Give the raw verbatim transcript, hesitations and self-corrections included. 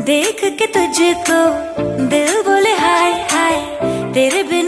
देख के तुझको दिल बोले हाय हाय, तेरे बिन